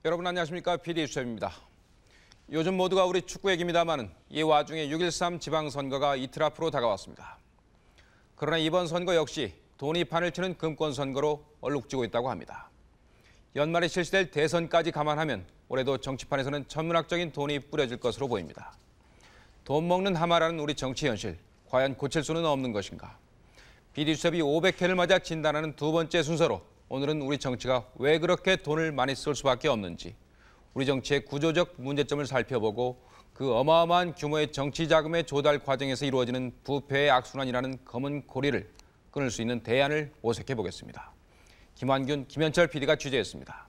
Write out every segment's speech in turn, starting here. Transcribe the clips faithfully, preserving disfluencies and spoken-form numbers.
여러분 안녕하십니까? 피디 수첩입니다. 요즘 모두가 우리 축구 얘기입니다마는 이 와중에 육 일삼 지방선거가 이틀 앞으로 다가왔습니다. 그러나 이번 선거 역시 돈이 판을 치는 금권 선거로 얼룩지고 있다고 합니다. 연말에 실시될 대선까지 감안하면 올해도 정치판에서는 천문학적인 돈이 뿌려질 것으로 보입니다. 돈 먹는 하마라는 우리 정치 현실, 과연 고칠 수는 없는 것인가? 피디 수첩이 오백 회를 맞아 진단하는 두 번째 순서로 오늘은 우리 정치가 왜 그렇게 돈을 많이 쓸 수밖에 없는지, 우리 정치의 구조적 문제점을 살펴보고 그 어마어마한 규모의 정치 자금의 조달 과정에서 이루어지는 부패의 악순환이라는 검은 고리를 끊을 수 있는 대안을 모색해 보겠습니다. 김환균, 김현철 피디가 취재했습니다.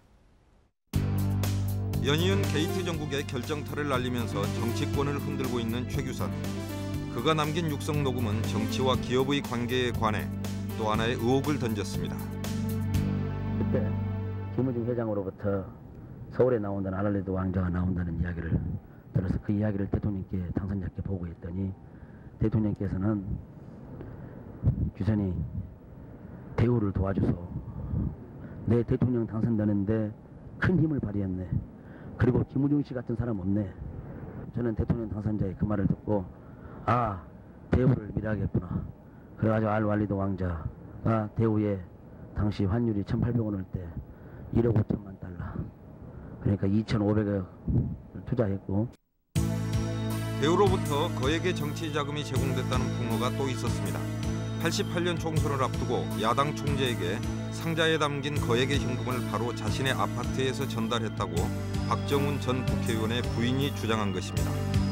연이은 게이트 정국의 결정타를 날리면서 정치권을 흔들고 있는 최규선. 그가 남긴 육성 녹음은 정치와 기업의 관계에 관해 또 하나의 의혹을 던졌습니다. 그때 김우중 회장으로부터 서울에 나온다는 아날레드 왕자가 나온다는 이야기를 들어서 그 이야기를 대통령께 당선자께 보고했더니 대통령께서는 규선이 대우를 도와줘서 내 대통령 당선되는데 큰 힘을 발휘했네. 그리고 김우중 씨 같은 사람 없네. 저는 대통령 당선자의 그 말을 듣고 아, 대우를 밀어야겠구나. 그래가지고 알왈리드 왕자가 대우에 당시 환율이 천팔백 원일 때 일억 오천만 달러. 그러니까 이천오백억을 투자했고. 대우로부터 거액의 정치 자금이 제공됐다는 폭로가 또 있었습니다. 팔십팔 년 총선을 앞두고 야당 총재에게 상자에 담긴 거액의 현금을 바로 자신의 아파트에서 전달했다고 박정훈 전 국회의원의 부인이 주장한 것입니다.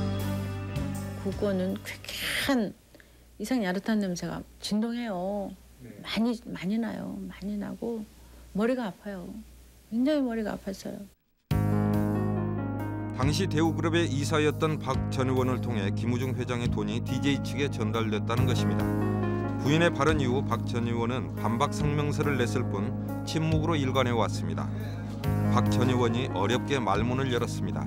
그거는 쾌쾌한 이상 야릇한 냄새가 진동해요. 네. 많이 많이 나요. 많이 나고 머리가 아파요. 굉장히 머리가 아팠어요. 당시 대우그룹의 이사였던 박 전 의원을 통해 김우중 회장의 돈이 디제이 측에 전달됐다는 것입니다. 부인의 발언 이후 박 전 의원은 반박 성명서를 냈을 뿐 침묵으로 일관해 왔습니다. 박 전 의원이 어렵게 말문을 열었습니다.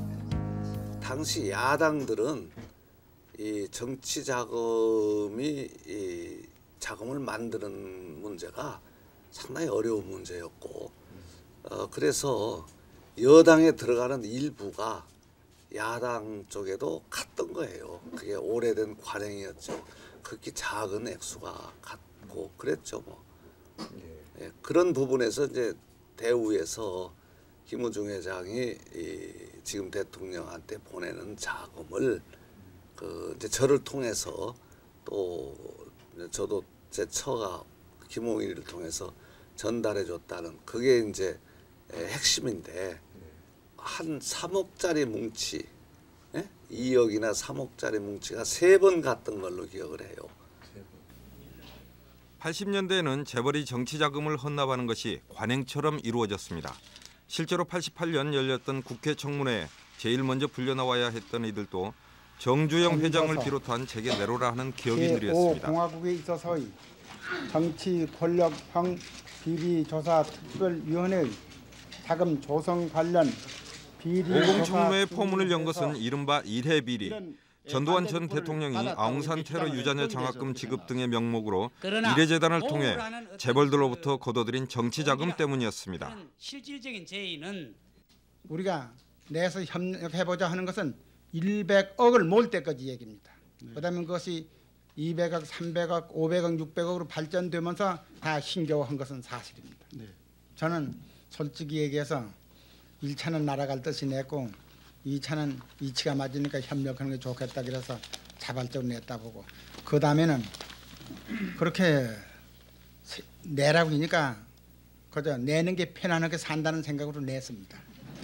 당시 야당들은 이 정치 자금이 이 자금을 만드는 문제가 상당히 어려운 문제였고, 어, 그래서 여당에 들어가는 일부가 야당 쪽에도 갔던 거예요. 그게 오래된 관행이었죠. 그렇게 작은 액수가 갔고 그랬죠, 뭐. 예, 그런 부분에서 이제 대우에서 김우중 회장이 이 지금 대통령한테 보내는 자금을 그 이제 저를 통해서 또 저도 제 처가 김홍일을 통해서 전달해 줬다는 그게 이제 핵심인데, 한 삼억짜리 뭉치, 예? 이억이나 삼억짜리 뭉치가 세 번 갔던 걸로 기억을 해요. 팔십 년대에는 재벌이 정치 자금을 헌납하는 것이 관행처럼 이루어졌습니다. 실제로 팔십팔 년 열렸던 국회 청문회에 제일 먼저 불려나와야 했던 이들도 정주영 회장을 비롯한 재계 내로라 하는 기업인들이었습니다. 제오 공화국에 있어서의 정치 권력형 비리조사 특별위원회의 자금 조성 관련 비리 오공 청문회의 포문을 연 것은 이른바 일해 비리. 전두환 전 대통령이 아웅산 테러 유자녀 장학금 지급 등의 명목으로 일해재단을 통해 재벌들로부터 거둬들인 정치 자금 때문이었습니다. 실질적인 제의는 우리가 내에서 협력해보자 하는 것은 일백억을 모을 때까지 얘기입니다. 네. 그다음에 그것이 이백억, 삼백억, 오백억, 육백억으로 발전되면서 다 힘겨워한 것은 사실입니다. 네. 저는 솔직히 얘기해서 일 차는 날아갈 듯이 냈고 이 차는 이치가 맞으니까 협력하는 게 좋겠다 그래서 자발적으로 냈다 보고, 그 다음에는 그렇게 내라고 하니까 그저 내는 게 편안하게 산다는 생각으로 냈습니다.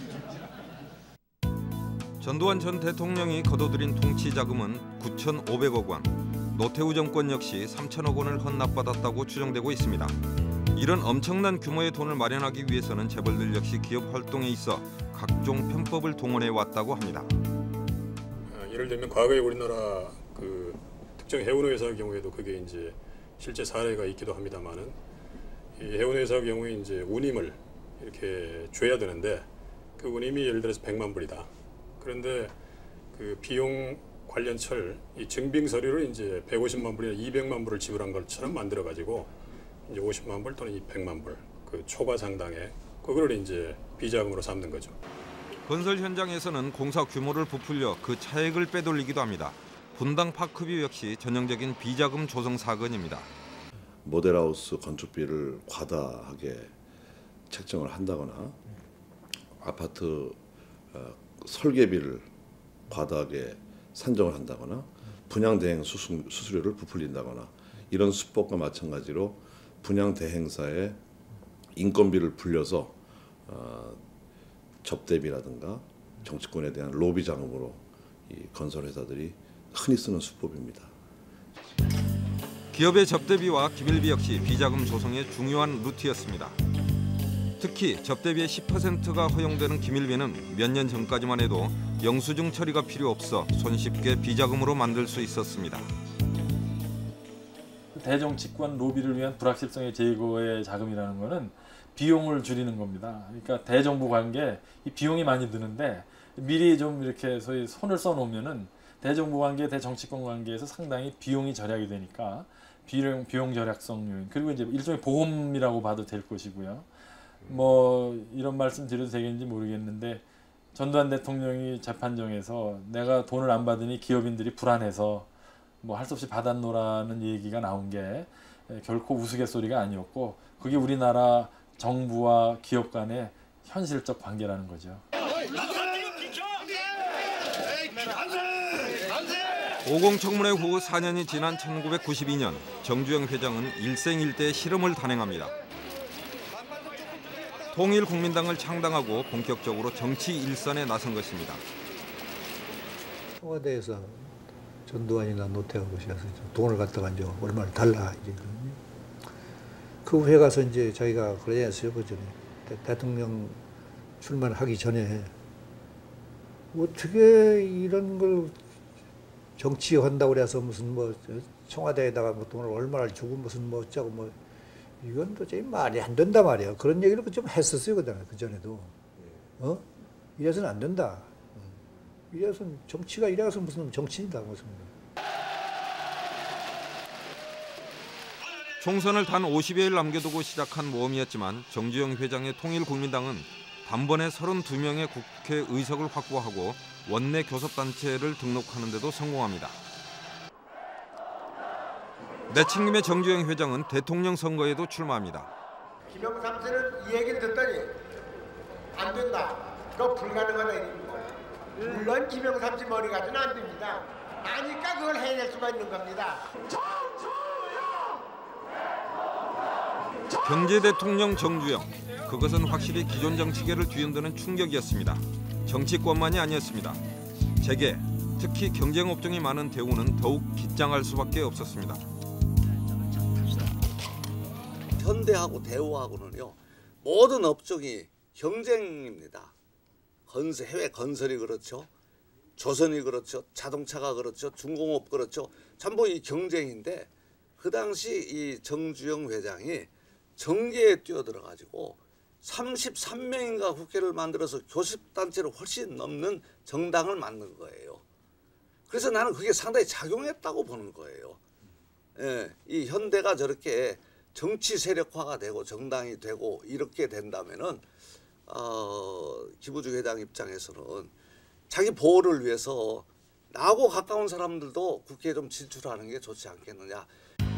전두환 전 대통령이 거둬들인 통치 자금은 구천오백억 원, 노태우 정권 역시 삼천억 원을 헌납받았다고 추정되고 있습니다. 이런 엄청난 규모의 돈을 마련하기 위해서는 재벌들 역시 기업 활동에 있어 각종 편법을 동원해 왔다고 합니다. 예를 들면 과거에 우리나라 그 특정 해운 회사의 경우에도 그게 이제 실제 사례가 있기도 합니다만은, 이 해운 회사의 경우에 이제 운임을 이렇게 줘야 되는데 그 운임이 예를 들어서 백만 불이다. 그런데 그 비용 관련철 이 증빙 서류를 이제 백오십만 불이나 이백만 불을 지불한 것처럼 만들어 가지고 이제 오십만 불 또는 백만 불 그 초과 상당의 그거를 이제 비자금으로 삼는 거죠. 건설 현장에서는 공사 규모를 부풀려 그 차액을 빼돌리기도 합니다. 분당 파크뷰 역시 전형적인 비자금 조성 사건입니다. 모델하우스 건축비를 과다하게 책정을 한다거나 아파트 설계비를 과다하게 산정을 한다거나 분양대행 수수, 수수료를 부풀린다거나 이런 수법과 마찬가지로 분양대행사의 인건비를 불려서 어, 접대비라든가 정치권에 대한 로비 자금으로 이 건설회사들이 흔히 쓰는 수법입니다. 기업의 접대비와 기밀비 역시 비자금 조성의 중요한 루트였습니다. 특히 접대비의 십 퍼센트가 허용되는 기밀비는 몇 년 전까지만 해도 영수증 처리가 필요 없어 손쉽게 비자금으로 만들 수 있었습니다. 대정치권 로비를 위한 불확실성의 제거의 자금이라는 것은 비용을 줄이는 겁니다. 그러니까 대정부 관계 이 비용이 많이 드는데 미리 좀 이렇게 소위 손을 써놓으면은 대정부 관계, 대정치권 관계에서 상당히 비용이 절약이 되니까 비용 비용 절약성 요인 그리고 이제 일종의 보험이라고 봐도 될 것이고요. 뭐 이런 말씀 드려도 되겠는지 모르겠는데 전두환 대통령이 재판정에서 내가 돈을 안 받으니 기업인들이 불안해서 뭐 할 수 없이 받았노라는 얘기가 나온 게 결코 우스갯소리가 아니었고 그게 우리나라 정부와 기업 간의 현실적 관계라는 거죠. 오공 청문회 후 사 년이 지난 천구백구십이 년 정주영 회장은 일생일대의 실험을 단행합니다. 통일국민당을 창당하고 본격적으로 정치 일선에 나선 것입니다. 청와대에서 전두환이나 노태우하고 돈을 갖다가 이제 얼마를 달라 이제 그 후에 가서 이제 자기가 그러지 않았어요. 그 전에 대통령 출마하기 전에 어떻게 이런 걸 정치한다고 그래서 무슨 뭐 청와대에다가 뭐 돈을 얼마를 주고 무슨 뭐 어쩌고 뭐 이건 도저히 말이 안 된다 말이야. 그런 얘기를 좀 했었어요. 그 전에도. 어? 이래서는 안 된다. 이래서는 정치가 이래서 무슨 정치인다. 무슨. 총선을 단 오십여일 남겨두고 시작한 모험이었지만 정주영 회장의 통일국민당은 단번에 서른두 명의 국회 의석을 확보하고 원내 교섭단체를 등록하는 데도 성공합니다. 내친김의 정주영 회장은 대통령 선거에도 출마합니다. 김영삼 씨는 이 얘기를 듣더니 안 된다. 그거 불가능하다 이겁니다. 물론 김영삼 씨 머리 가지는 안 됩니다. 아니까 그걸 해낼 수가 있는 겁니다. 경제대통령 정주영. 그것은 확실히 기존 정치계를 뒤흔드는 충격이었습니다. 정치권만이 아니었습니다. 재계, 특히 경쟁 업종이 많은 대우는 더욱 긴장할 수밖에 없었습니다. 현대하고 대우하고는요 모든 업종이 경쟁입니다. 건설, 해외 건설이 그렇죠, 조선이 그렇죠, 자동차가 그렇죠, 중공업 그렇죠. 전부 이 경쟁인데 그 당시 이 정주영 회장이 정계에 뛰어들어 가지고 삼십삼 명인가 국회를 만들어서 교섭단체를 훨씬 넘는 정당을 만든 거예요. 그래서 나는 그게 상당히 작용했다고 보는 거예요. 예, 이 현대가 저렇게 정치 세력화가 되고 정당이 되고 이렇게 된다면은 어, 김우중 회장 입장에서는 자기 보호를 위해서 나하고 가까운 사람들도 국회에 좀 진출하는 게 좋지 않겠느냐.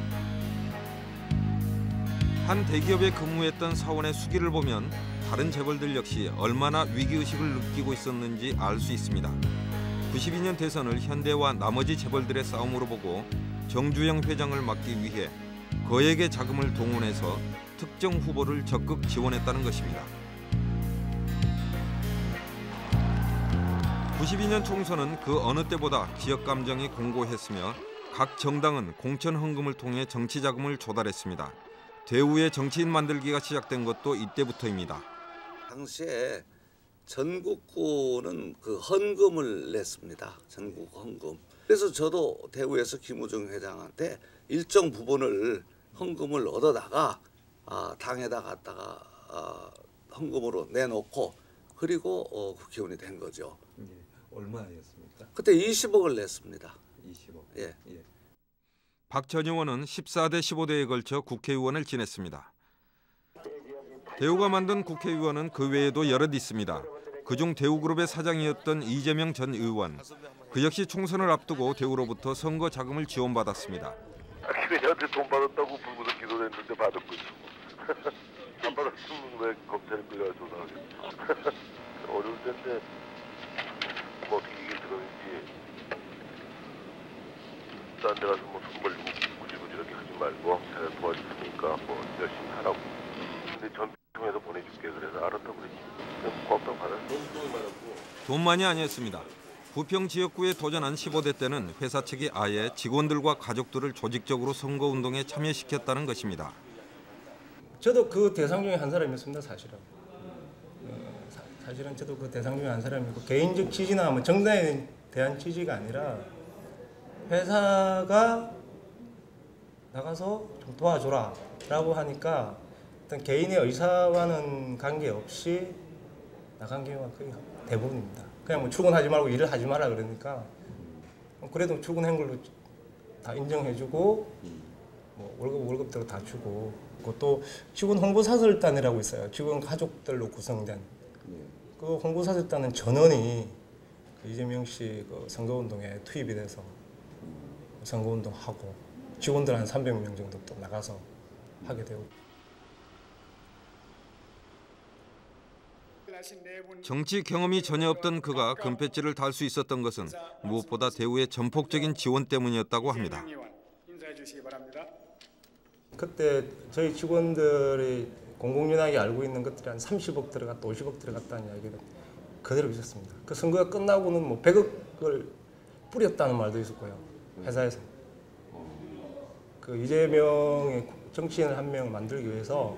한 대기업에 근무했던 사원의 수기를 보면 다른 재벌들 역시 얼마나 위기의식을 느끼고 있었는지 알 수 있습니다. 구십이 년 대선을 현대와 나머지 재벌들의 싸움으로 보고 정주영 회장을 막기 위해 거액의 자금을 동원해서 특정 후보를 적극 지원했다는 것입니다. 구십이 년 총선은 그 어느 때보다 지역 감정이 공고했으며 각 정당은 공천 헌금을 통해 정치 자금을 조달했습니다. 대우의 정치인 만들기가 시작된 것도 이때부터입니다. 당시에 전국구는 그 헌금을 냈습니다. 전국 헌금. 그래서 저도 대우에서 김우중 회장한테 일정 부분을 헌금을 얻어다가 아, 당에다 갖다가 아, 헌금으로 내놓고 그리고 어, 국회의원이 된 거죠. 예, 얼마였습니까? 그때 이십억을 냈습니다. 이십억. 예. 예. 박 전 의원은 십사 대 십오 대에 걸쳐 국회의원을 지냈습니다. 대우가 만든 국회의원은 그 외에도 여럿 있습니다. 그중 대우그룹의 사장이었던 이재명 전 의원. 그 역시 총선을 앞두고 대우로부터 선거 자금을 지원받았습니다. 걔네한테 돈 받았다고 불구속 기소를 했는데 받은 거지. 안 받았으면 왜 검찰에 끌려가 조사하겠어. 어려울 텐데 뭐 어떻게 이게 들어있지. 딴 데 가서 뭐 손 벌리고 구질구질 이렇게 하지 말고 내가 도와줬으니까 뭐 열심히 하라고. 근데 전 통해서 보내줄게 그래서 알았다고 그랬지. 고맙다고 받았어. 돈만이 아니었습니다. 부평 지역구에 도전한 십오 대 때는 회사 측이 아예 직원들과 가족들을 조직적으로 선거운동에 참여시켰다는 것입니다. 저도 그 대상 중에 한 사람이었습니다. 사실은. 어, 사, 사실은 저도 그 대상 중에 한 사람이고 개인적 취지나 뭐 정당에 대한 취지가 아니라 회사가 나가서 좀 도와줘라 라고 하니까 어떤 개인의 의사와는 관계없이 나간 경우가 거의 대부분입니다. 그냥 뭐 출근하지 말고 일을 하지 마라 그러니까 그래도 출근한 걸로 다 인정해주고 뭐 월급 월급대로 다 주고 그것도 직원 홍보사설단이라고 있어요. 직원 가족들로 구성된 그 홍보사설단은 전원이 그 이재명 씨 그 선거운동에 투입이 돼서 선거운동하고 직원들 한 삼백 명 정도 또 나가서 하게 되고. 정치 경험이 전혀 없던 그가 금패치를 달 수 있었던 것은 무엇보다 대우의 전폭적인 지원 때문이었다고 합니다. 그때 저희 직원들이 공공연하게 알고 있는 것들이 한 삼십억 들어갔다, 오십억 들어갔다는 이야기를 그대로 있었습니다. 그 선거가 끝나고는 뭐 백억을 뿌렸다는 말도 있었고요. 회사에서. 그 이재명의 정치인 한 명을 만들기 위해서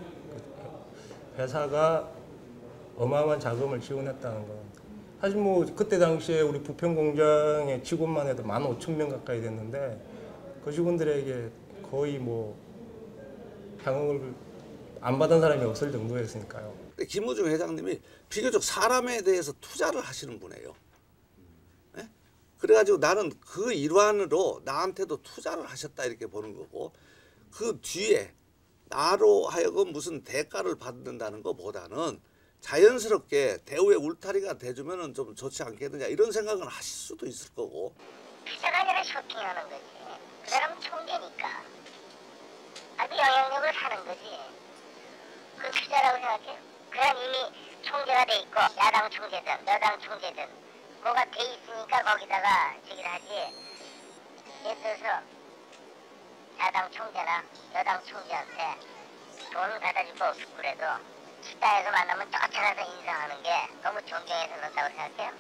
회사가 어마어마한 자금을 지원했다는 건 사실 뭐 그때 당시에 우리 부평 공장의 직원만 해도 만 오천 명 가까이 됐는데 그 직원들에게 거의 뭐 향응을 안 받은 사람이 없을 정도였으니까요. 김우중 회장님이 비교적 사람에 대해서 투자를 하시는 분이에요. 네? 그래가지고 나는 그 일환으로 나한테도 투자를 하셨다 이렇게 보는 거고 그 뒤에 나로 하여금 무슨 대가를 받는다는 것보다는 자연스럽게 대우의 울타리가 돼주면 좀 좋지 않겠느냐 이런 생각은 하실 수도 있을 거고. 투자가 아니라 쇼핑하는 거지. 그 사람은 총재니까 아주 영향력을 사는 거지. 그 투자라고 생각해요. 그냥 이미 총재가 돼 있고 야당 총재든 여당 총재든 뭐가 돼 있으니까 거기다가 저기를 하지. 예를 들어서 야당 총재나 여당 총재한테 돈을 받아주고 없고 그래도 식당에서 만나면 쫓아가서 인사하는 게 너무 존경해서 그런다고 생각해요.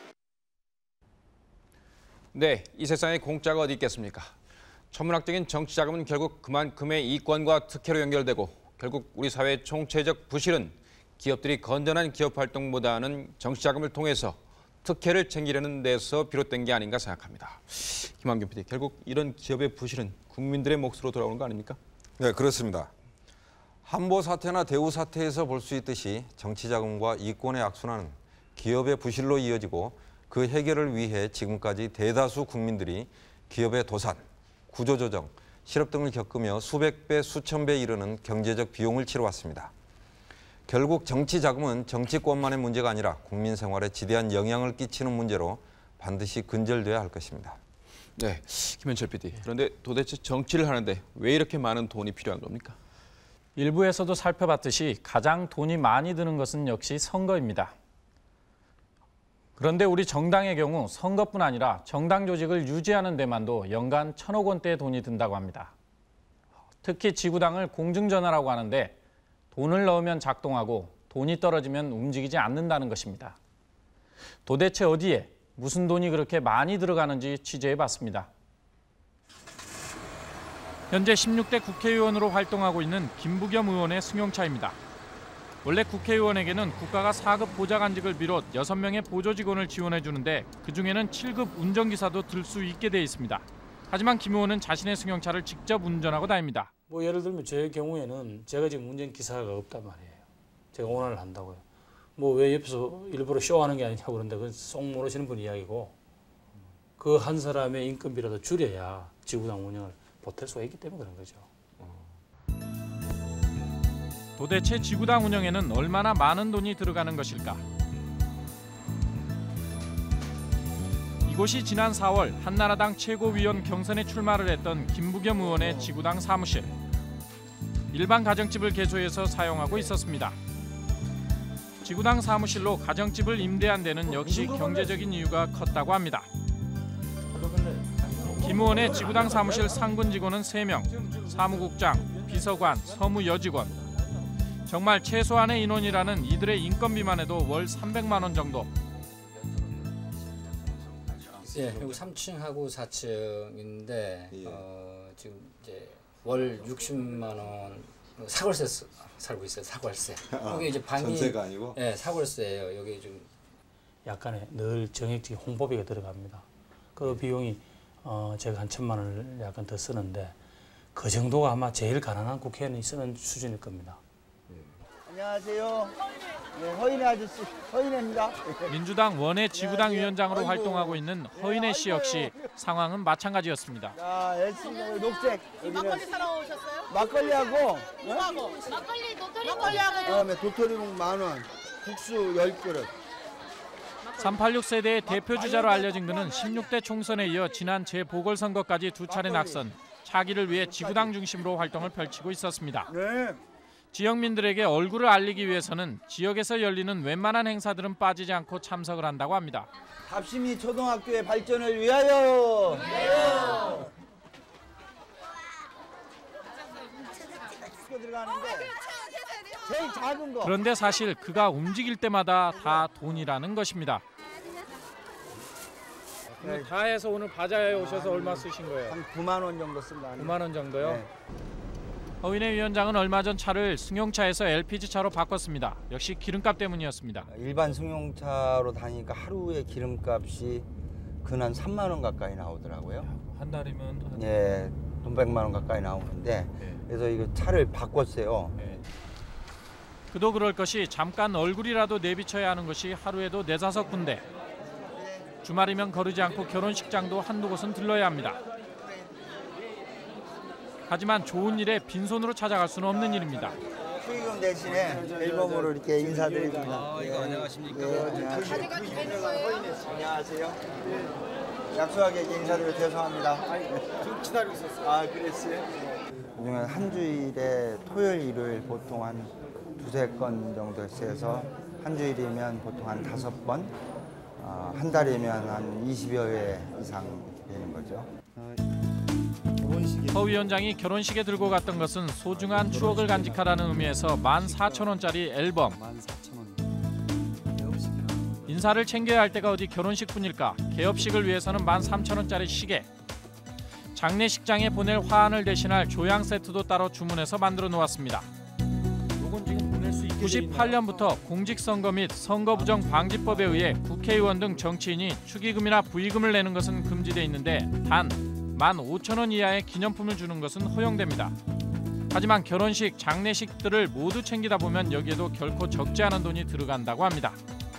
네, 이 세상에 공짜가 어디 있겠습니까? 천문학적인 정치 자금은 결국 그만큼의 이권과 특혜로 연결되고 결국 우리 사회의 총체적 부실은 기업들이 건전한 기업 활동보다는 정치 자금을 통해서 특혜를 챙기려는 데서 비롯된 게 아닌가 생각합니다. 김한균 피디, 결국 이런 기업의 부실은 국민들의 몫으로 돌아오는 거 아닙니까? 네, 그렇습니다. 한보 사태나 대우 사태에서 볼 수 있듯이 정치 자금과 이권의 악순환은 기업의 부실로 이어지고 그 해결을 위해 지금까지 대다수 국민들이 기업의 도산, 구조조정, 실업 등을 겪으며 수백 배, 수천 배 이르는 경제적 비용을 치러왔습니다. 결국 정치 자금은 정치권만의 문제가 아니라 국민 생활에 지대한 영향을 끼치는 문제로 반드시 근절돼야 할 것입니다. 네, 김현철 피디. 그런데 도대체 정치를 하는데 왜 이렇게 많은 돈이 필요한 겁니까? 일부에서도 살펴봤듯이 가장 돈이 많이 드는 것은 역시 선거입니다. 그런데 우리 정당의 경우 선거뿐 아니라 정당 조직을 유지하는 데만도 연간 천억 원대의 돈이 든다고 합니다. 특히 지구당을 공중전화라고 하는데 돈을 넣으면 작동하고 돈이 떨어지면 움직이지 않는다는 것입니다. 도대체 어디에 무슨 돈이 그렇게 많이 들어가는지 취재해봤습니다. 현재 십육 대 국회의원으로 활동하고 있는 김부겸 의원의 승용차입니다. 원래 국회의원에게는 국가가 사 급 보좌관직을 비롯 여섯 명의 보조직원을 지원해 주는데 그중에는 칠 급 운전기사도 들 수 있게 돼 있습니다. 하지만 김 의원은 자신의 승용차를 직접 운전하고 다닙니다. 뭐 예를 들면 제 경우에는 제가 지금 운전기사가 없단 말이에요. 제가 오난을 한다고요. 뭐 왜 옆에서 일부러 쇼하는 게 아니냐고 그러는데 그건 쏙 모르시는 분 이야기고 그 한 사람의 인건비라도 줄여야 지구당 운영을 보탤 수가 있기 때문에 그런 거죠. 도대체 지구당 운영에는 얼마나 많은 돈이 들어가는 것일까? 이곳이 지난 사월 한나라당 최고위원 경선에 출마를 했던 김부겸 의원의 지구당 사무실. 일반 가정집을 개조해서 사용하고 있었습니다. 지구당 사무실로 가정집을 임대한 데는 역시 경제적인 이유가 컸다고 합니다. 김 의원의 지구당 사무실 상근 직원은 세 명, 사무국장, 비서관, 서무 여직원. 정말 최소한의 인원이라는 이들의 인건비만 해도 월 삼백만 원 정도. 예, 여기 삼 층하고 사 층인데 예. 어, 지금 이제 월 육십만 원 사골세 쓰, 살고 있어요. 사골세. 아, 여기 이제 방이 전세가 아니고? 예, 사골세예요. 여기 좀 약간의 늘 정액적인 홍보비가 들어갑니다. 그 비용이 어, 제가 한 천만 원을 약간 더 쓰는데 그 정도가 아마 제일 가난한 국회의원이 쓰는 수준일 겁니다. 안녕하세요. 네, 허인혜 아저씨, 허인혜입니다. 민주당 원외 지구당 위원장으로 활동하고 있는 허인혜 씨 역시 상황은 마찬가지였습니다. 자, 엘씨노 녹색. 막걸리 사러 오셨어요? 막걸리하고, 뭐하고? 막걸리 도토리 막걸리하고. 그다음에 도토리묵 만 원, 국수 열 그릇. 삼팔육 세대의 대표주자로 알려진 그는 십육 대 총선에 이어 지난 재보궐선거까지 두 차례 낙선, 차기를 위해 지구당 중심으로 활동을 펼치고 있었습니다. 네. 지역민들에게 얼굴을 알리기 위해서는 지역에서 열리는 웬만한 행사들은 빠지지 않고 참석을 한다고 합니다. 답심이 초등학교의 발전을 위하여. 위하여. 제일 작은 거. 그런데 사실 그가 움직일 때마다 다 돈이라는 것입니다. 네. 다 해서 오늘 바자회에 오셔서 얼마 쓰신 거예요? 한 구만 원 정도 쓴다. 구만 원 정도요? 네. 허인혜 위원장은 얼마 전 차를 승용차에서 엘피지차로 바꿨습니다. 역시 기름값 때문이었습니다. 일반 승용차로 다니니까 하루에 기름값이 근 한 삼만 원 가까이 나오더라고요. 한 달이면? 한... 예, 돈 백만 원 가까이 나오는데 네. 그래서 이거 차를 바꿨어요. 네. 그도 그럴 것이 잠깐 얼굴이라도 내비쳐야 하는 것이 하루에도 네다섯 군데. 주말이면 거르지 않고 결혼식장도 한두 곳은 들러야 합니다. 하지만 좋은 일에 빈손으로 찾아갈 수는 없는 일입니다. 축의금 대신에 앨범으로 이렇게 인사드립니다. 아, 이거 안녕하십니까? 네, 안녕하세요. 안녕하세요. 약속하게 인사드려 죄송합니다. 좀 기다리고 있었어요. 아, 그랬어요? 그중에 한 주일에 토요일, 일요일 보통 한 두세 건 정도 해서 한 주일이면 보통 한 다섯 번, 어, 한 달이면 한 이십여 회 이상 되는 거죠. 허 위원장이 결혼식에 들고 갔던 것은 소중한 추억을 간직하라는 의미에서 만 사천 원짜리 앨범. 인사를 챙겨야 할 때가 어디 결혼식뿐일까? 개업식을 위해서는 만 삼천 원짜리 시계. 장례식장에 보낼 화환을 대신할 조향 세트도 따로 주문해서 만들어 놓았습니다. 구십팔 년부터 공직선거 및 선거부정 방지법에 의해 국회의원 등 정치인이 축의금이나 부의금을 내는 것은 금지돼 있는데 단 만 오천 원 이하의 기념품을 주는 것은 허용됩니다. 하지만 결혼식, 장례식들을 모두 챙기다 보면 여기에도 결코 적지 않은 돈이 들어간다고 합니다.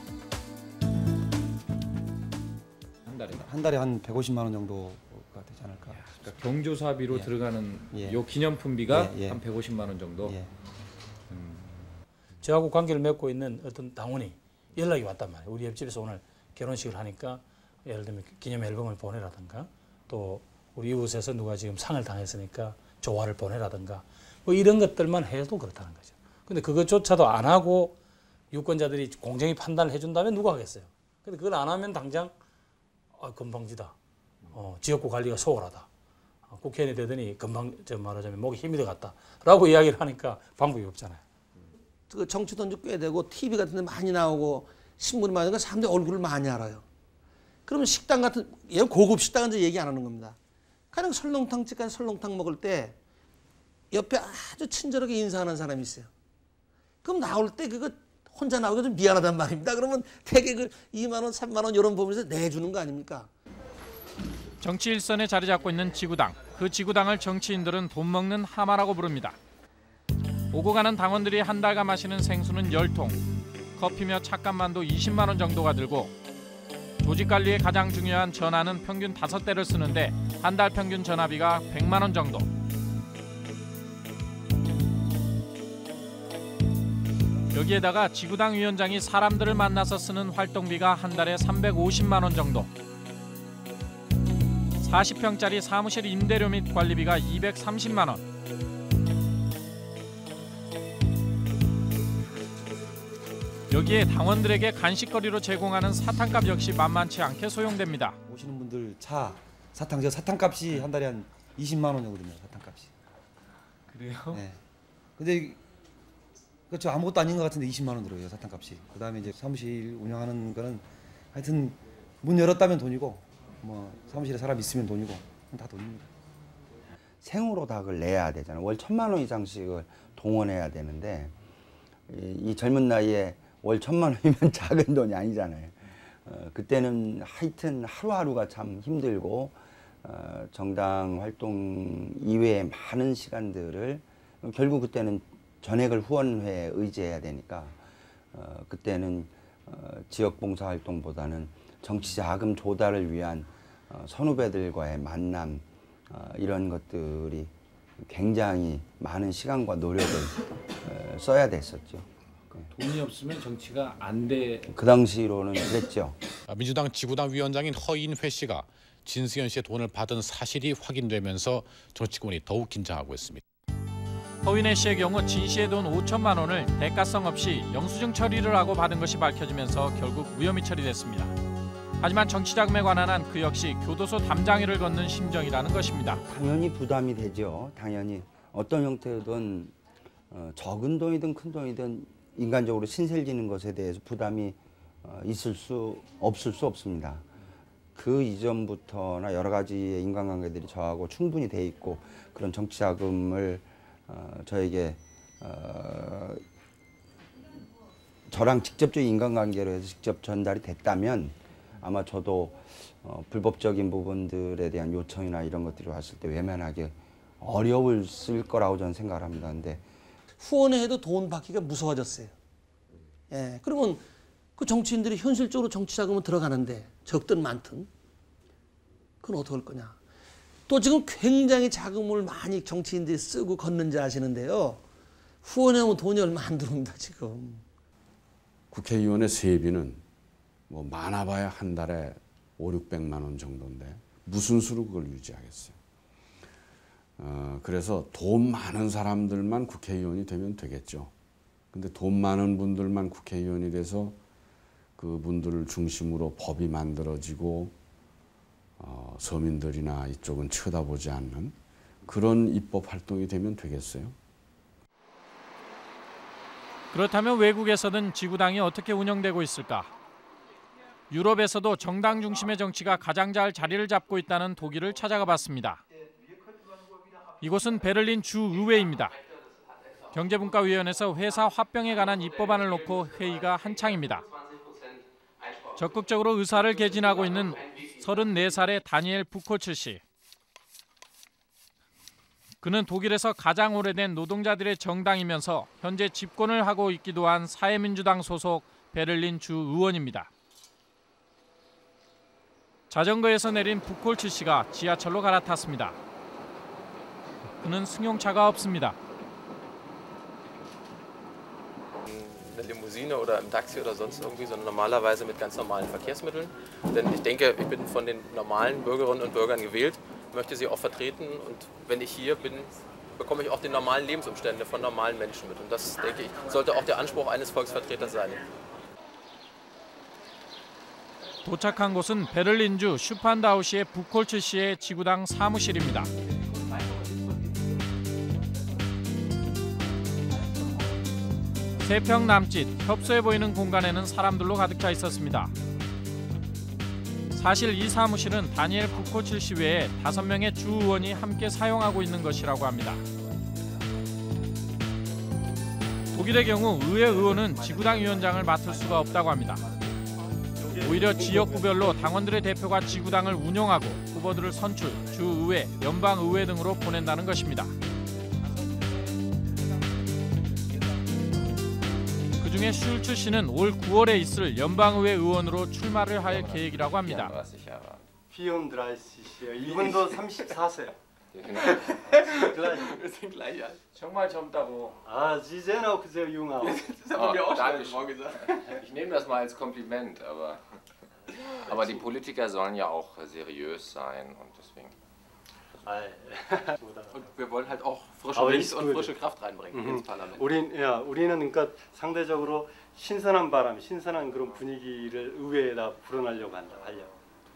한 달에 한 달에 한 백오십만 원 정도가 되지 않을까. 그러니까 경조사비로 예. 들어가는 예. 요 기념품비가 예, 예. 한 백오십만 원 정도. 예. 음. 저하고 관계를 맺고 있는 어떤 당원이 연락이 왔단 말이에요. 우리 옆집에서 오늘 결혼식을 하니까 예를 들면 기념 앨범을 보내라든가 또 우리 이웃에서 누가 지금 상을 당했으니까 조화를 보내라든가 뭐 이런 것들만 해도 그렇다는 거죠. 근데 그것조차도 안 하고 유권자들이 공정히 판단을 해준다면 누가 하겠어요. 근데 그걸 안 하면 당장 아, 건방지다. 어, 지역구 관리가 소홀하다. 어, 국회의원이 되더니 금방 저 말하자면 목에 힘이 들어갔다라고 이야기를 하니까 방법이 없잖아요. 그 정치도 꽤 되고 티비 같은 데 많이 나오고 신문이 많으니까 사람들이 얼굴을 많이 알아요. 그러면 식당 같은 얘는 고급 식당은 이제 얘기 안 하는 겁니다. 가령 설렁탕집 가서 설렁탕 먹을 때 옆에 아주 친절하게 인사하는 사람이 있어요. 그럼 나올 때 그거 혼자 나오기 좀 미안하단 말입니다. 그러면 대개 그 이만 원, 삼만 원 이런 부분에서 내주는 거 아닙니까? 정치 일선에 자리 잡고 있는 지구당. 그 지구당을 정치인들은 돈 먹는 하마라고 부릅니다. 오고 가는 당원들이 한 달간 마시는 생수는 열 통, 커피며 찻값만도 이십만 원 정도가 들고 조직 관리에 가장 중요한 전화는 평균 다섯 대를 쓰는데 한 달 평균 전화비가 백만 원 정도. 여기에다가 지구당 위원장이 사람들을 만나서 쓰는 활동비가 한 달에 삼백오십만 원 정도. 사십 평짜리 사무실 임대료 및 관리비가 이백삼십만 원. 여기에 당원들에게 간식거리로 제공하는 사탕값 역시 만만치 않게 소용됩니다. 오시는 분들 차, 사탕, 저 사탕값이 한 달에 한 이십만 원 정도 됩니다. 사탕값이. 그래요? 네. 근데 그렇죠. 아무것도 아닌 것 같은데 이십만 원 들어요. 사탕값이. 그다음에 이제 사무실 운영하는 거는 하여튼 문 열었다면 돈이고 뭐 사무실에 사람 있으면 돈이고 다 돈입니다. 생으로 닭을 내야 되잖아요. 월 천만 원 이상씩을 동원해야 되는데 이, 이 젊은 나이에 월 천만 원이면 작은 돈이 아니잖아요. 어, 그때는 하여튼 하루하루가 참 힘들고 어, 정당 활동 이외에 많은 시간들을 결국 그때는 전액을 후원회에 의지해야 되니까 어, 그때는 어, 지역 봉사 활동보다는 정치 자금 조달을 위한 어, 선후배들과의 만남 어, 이런 것들이 굉장히 많은 시간과 노력을 어, 써야 됐었죠. 돈이 없으면 정치가 안 돼. 그 당시로는 그랬죠. 민주당 지구당 위원장인 허인회 씨가 진수현 씨의 돈을 받은 사실이 확인되면서 정치권이 더욱 긴장하고 있습니다. 허인혜 씨의 경우 진 씨의 돈 오천만 원을 대가성 없이 영수증 처리를 하고 받은 것이 밝혀지면서 결국 무혐의 처리됐습니다. 하지만 정치자금에 관한 한 그 역시 교도소 담장이를 걷는 심정이라는 것입니다. 당연히 부담이 되죠. 당연히 어떤 형태든 어, 적은 돈이든 큰 돈이든 인간적으로 신세지는 것에 대해서 부담이 어, 있을 수 없을 수 없습니다. 그 이전부터나 여러 가지의 인간관계들이 저하고 충분히 돼 있고 그런 정치자금을 어, 저에게 어, 저랑 직접적인 인간관계로 해서 직접 전달이 됐다면 아마 저도 어, 불법적인 부분들에 대한 요청이나 이런 것들이 왔을 때 외면하기 어려웠을 거라고 저는 생각을 합니다. 근데 후원회도 돈 받기가 무서워졌어요. 예, 그러면 그 정치인들이 현실적으로 정치자금은 들어가는데 적든 많든 그건 어떻게 할 거냐. 또 지금 굉장히 자금을 많이 정치인들이 쓰고 걷는지 아시는데요. 후원회면 돈이 얼마 안 들어옵니다 지금. 국회의원의 세비는 뭐 많아봐야 한 달에 오륙백만 원 정도인데 무슨 수로 그걸 유지하겠어요. 어, 그래서 돈 많은 사람들만 국회의원이 되면 되겠죠. 근데 돈 많은 분들만 국회의원이 돼서 그분들을 중심으로 법이 만들어지고 어, 서민들이나 이쪽은 쳐다보지 않는 그런 입법 활동이 되면 되겠어요. 그렇다면 외국에서는 지구당이 어떻게 운영되고 있을까? 유럽에서도 정당 중심의 정치가 가장 잘 자리를 잡고 있다는 독일을 찾아가 봤습니다. 이곳은 베를린 주의회입니다. 경제분과위원회에서 회사 화병에 관한 입법안을 놓고 회의가 한창입니다. 적극적으로 의사를 개진하고 있는 서른네 살의 다니엘 부코츠 씨. 그는 독일에서 가장 오래된 노동자들의 정당이면서 현재 집권을 하고 있기도 한 사회민주당 소속 베를린 주의원입니다. 자전거에서 내린 부콜츠 씨가 지하철로 갈아탔습니다. 그는 승용차가 없습니다. Eine Limousine oder im Taxi oder sonst irgendwie, sondern normalerweise mit ganz normalen Verkehrsmitteln. Denn ich denke, ich bin von den normalen Bürgerinnen und Bürgern gewählt, möchte sie auch vertreten und wenn ich hier bin, bekomme ich auch die normalen Lebensumstände von normalen Menschen mit. Und das, denke ich, sollte auch der Anspruch eines Volksvertreters sein. 도착한 곳은 베를린주 슈판다우시의 부콜츠 씨의 지구당 사무실입니다. 세 평 남짓 협소해 보이는 공간에는 사람들로 가득 차 있었습니다. 사실 이 사무실은 다니엘 부코츠 씨 외에 다섯 명의 주 의원이 함께 사용하고 있는 것이라고 합니다. 독일의 경우 의회 의원은 지구당 위원장을 맡을 수가 없다고 합니다. 오히려 지역구별로 당원들의 대표가 지구당을 운영하고 후보들을 선출, 주의회, 연방의회 등으로 보낸다는 것입니다. 그중에 슐츠 씨는 올 구월에 있을 연방의회 의원으로 출마를 할 계획이라고 합니다. vierunddreißig. 이분도 삼십사 세. Wir sind gleich alt. 정말 젊다고. Ah, Sie sehen auch sehr jung aus. Das haben wir auch schon danke mal gesagt. Ich nehme das mal als Kompliment, aber, aber die Politiker sollen ja auch seriös sein und deswegen. Und wir wollen halt auch frische Aber Wind ist und gut. frische Kraft reinbringen Mhm. ins Parlament. 우린, 야, 우리는 그러니까 상대적으로 신선한 바람, 신선한 그런 분위기를 의회에다 불어넣으려고 한다. 하려고.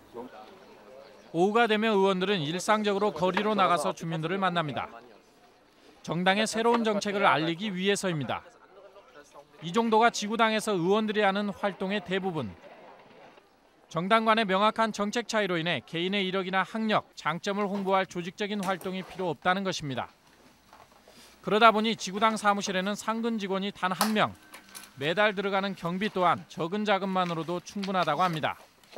오후가 되면 의원들은 일상적으로 거리로 나가서 주민들을 만납니다. 정당의 새로운 정책을 알리기 위해서입니다. 이 정도가 지구당에서 의원들이 하는 활동의 대부분. 정당 간의 명확한 정책 차이로 인해 개인의 이력이나 학력, 장점을 홍보할 조직적인 활동이 필요 없다는 것입니다. 그러다 보니 지구당 사무실에는 상근 직원이 단 한 명, 매달 들어가는 경비 또한 적은 자금만으로도 충분하다고 합니다.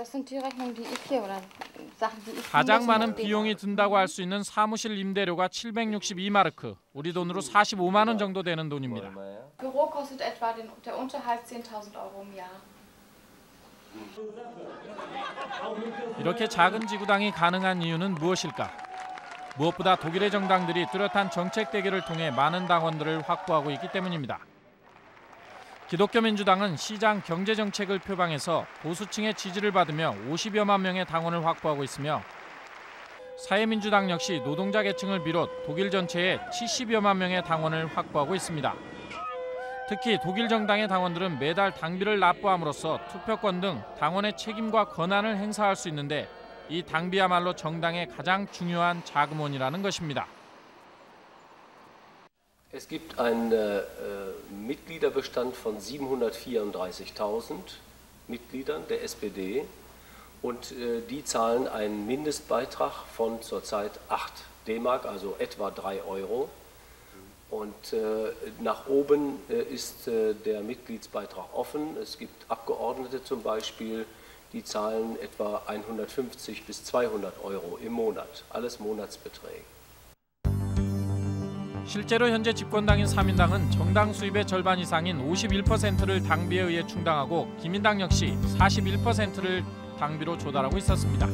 가장 많은 비용이 든다고 할 수 있는 사무실 임대료가 칠백육십이 마르크, 우리 돈으로 사십오만 원 정도 되는 돈입니다. Büro kostet etwa den, der Unterhalt zehntausend Euro im Jahr. 이렇게 작은 지구당이 가능한 이유는 무엇일까? 무엇보다 독일의 정당들이 뚜렷한 정책 대결을 통해 많은 당원들을 확보하고 있기 때문입니다. 기독교 민주당은 시장 경제 정책을 표방해서 보수층의 지지를 받으며 오십여만 명의 당원을 확보하고 있으며 사회민주당 역시 노동자 계층을 비롯 독일 전체에 칠십여만 명의 당원을 확보하고 있습니다. 특히 독일 정당의 당원들은 매달 당비를 납부함으로써 투표권 등 당원의 책임과 권한을 행사할 수 있는데 이 당비야말로 정당의 가장 중요한 자금원이라는 것입니다. Es gibt einen äh, Mitgliederbestand von siebenhundertvierunddreißigtausend Mitgliedern der S P D und äh, die zahlen einen Mindestbeitrag von zurzeit acht D-Mark, also etwa drei Euro. Und äh, nach oben äh, ist äh, der Mitgliedsbeitrag offen. Es gibt Abgeordnete zum Beispiel, die zahlen etwa hundertfünfzig bis zweihundert Euro im Monat, alles Monatsbeträge. 실제로 현재 집권당인 사민당은 정당 수입의 절반 이상인 오십일 퍼센트를 당비에 의해 충당하고 기민당 역시 사십일 퍼센트를 당비로 조달하고 있었습니다.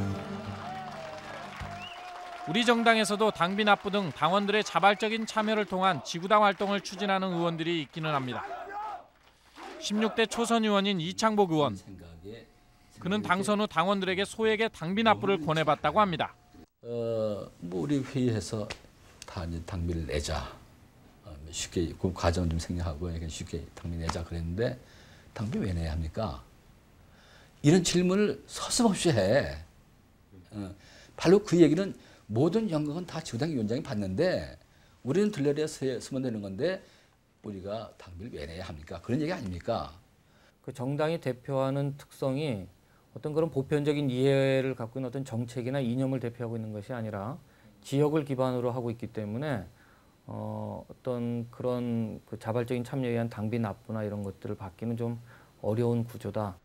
우리 정당에서도 당비 납부 등 당원들의 자발적인 참여를 통한 지구당 활동을 추진하는 의원들이 있기는 합니다. 십육 대 초선 의원인 이창복 의원. 그는 당선 후 당원들에게 소액의 당비 납부를 권해봤다고 합니다. 어, 뭐 우리 회의에서 다 이제 당비를 내자. 어, 쉽게 그 과정 좀 생략하고 쉽게 당비 내자 그랬는데 당비 왜 내야 합니까? 이런 질문을 서슴없이 해. 어, 바로 그 얘기는 모든 영광은 다 지구당 위원장이 받는데 우리는 들러리에 쓰면 되는 건데 우리가 당비를 왜 내야 합니까? 그런 얘기 아닙니까? 그 정당이 대표하는 특성이 어떤 그런 보편적인 이해를 갖고 있는 어떤 정책이나 이념을 대표하고 있는 것이 아니라 지역을 기반으로 하고 있기 때문에 어, 어떤 그런 그 자발적인 참여에 의한 당비 납부나 이런 것들을 받기는 좀 어려운 구조다.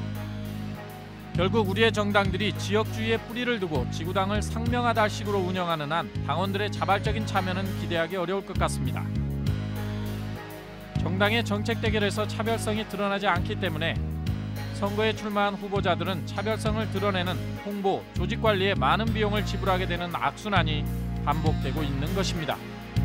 결국 우리의 정당들이 지역주의에 뿌리를 두고 지구당을 상명하다 식으로 운영하는 한 당원들의 자발적인 참여는 기대하기 어려울 것 같습니다. 정당의 정책 대결에서 차별성이 드러나지 않기 때문에 선거에 출마한 후보자들은 차별성을 드러내는 홍보, 조직 관리에 많은 비용을 지불하게 되는 악순환이 반복되고 있는 것입니다.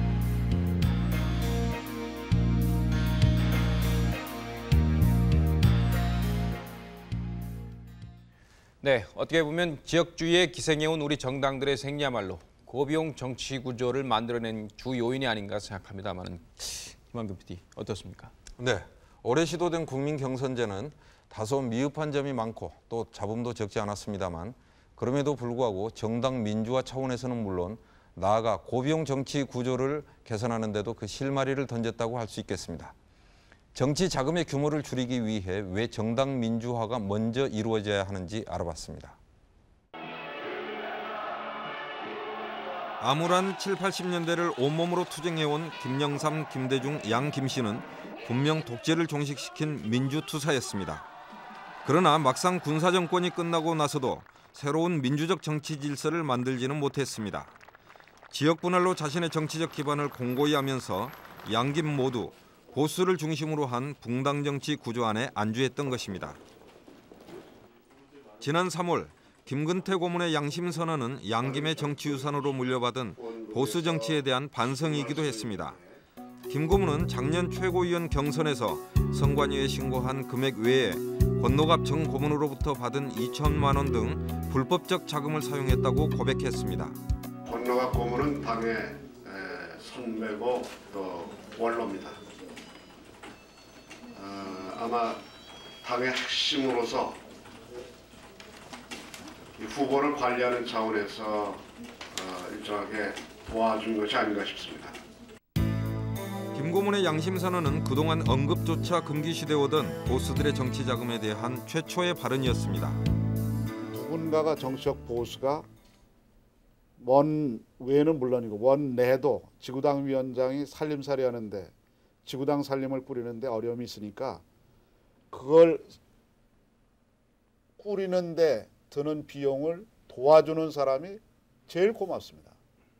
네, 어떻게 보면 지역주의에 기생해온 우리 정당들의 생야말로 고비용 정치 구조를 만들어낸 주 요인이 아닌가 생각합니다만 김한규 피디 어떻습니까? 네, 올해 시도된 국민 경선제는 다소 미흡한 점이 많고 또 잡음도 적지 않았습니다만 그럼에도 불구하고 정당 민주화 차원에서는 물론 나아가 고비용 정치 구조를 개선하는 데도 그 실마리를 던졌다고 할 수 있겠습니다. 정치 자금의 규모를 줄이기 위해 왜 정당 민주화가 먼저 이루어져야 하는지 알아봤습니다. 암울한 칠팔십 년대를 온몸으로 투쟁해온 김영삼, 김대중, 양 김씨는 분명 독재를 종식시킨 민주투사였습니다. 그러나 막상 군사정권이 끝나고 나서도 새로운 민주적 정치 질서를 만들지는 못했습니다. 지역 분할로 자신의 정치적 기반을 공고히 하면서 양김 모두 보수를 중심으로 한 붕당 정치 구조 안에 안주했던 것입니다. 지난 삼월 김근태 고문의 양심 선언은 양김의 정치 유산으로 물려받은 보수 정치에 대한 반성이기도 했습니다. 김 고문은 작년 최고위원 경선에서 선관위에 신고한 금액 외에 권노갑 전 고문으로부터 받은 이천만 원 등 불법적 자금을 사용했다고 고백했습니다. 권노갑 고문은 당의 선배고 또 원로입니다. 어, 아마 당의 핵심으로서 이 후보를 관리하는 차원에서 어, 일정하게 도와준 것이 아닌가 싶습니다. 김 고문의 양심 선언은 그동안 언급조차 금기시되오던 보수들의 정치 자금에 대한 최초의 발언이었습니다. 누군가가 정치적 보수가 원 외는 물론이고 원 내도 지구당 위원장이 살림살이 하는데 지구당 살림을 꾸리는데 어려움이 있으니까 그걸 꾸리는데 드는 비용을 도와주는 사람이 제일 고맙습니다.